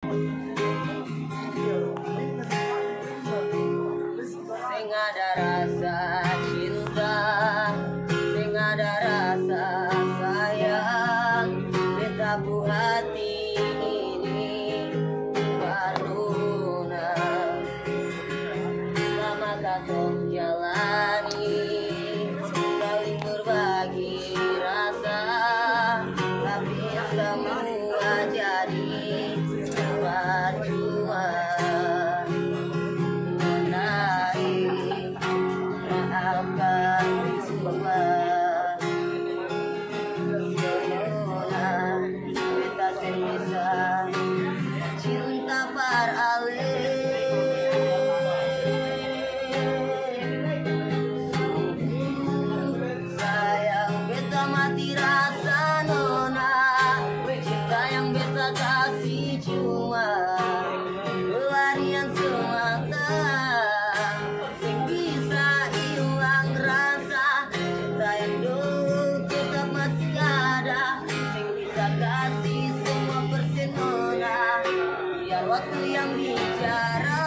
Sing ada rasa cinta, sing ada rasa sayang, beta bu hati ini paruna. Selama katong jalani, saling berbagi rasa, tapi semua jadi percuma. Maafkan semua, semua kita bisa cinta par sayang beta mati rasa nona, cinta yang beta kasih cuma pelarian semata. Waktu yang bicara,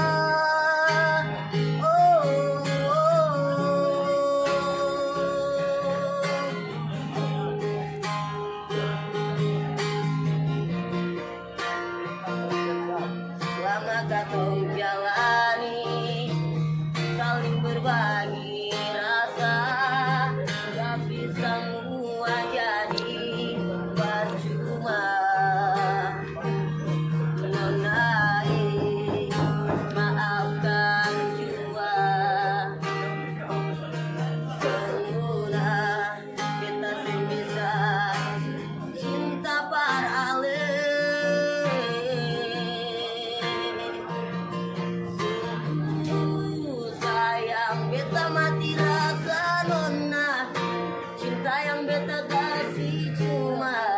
selama katong jalani, saling berbagi rasa, tapi semua jadi percuma. Maafkan jua, semula kita bisa cinta par sayang beta mati rasa nona, cinta yang beta kasih cuma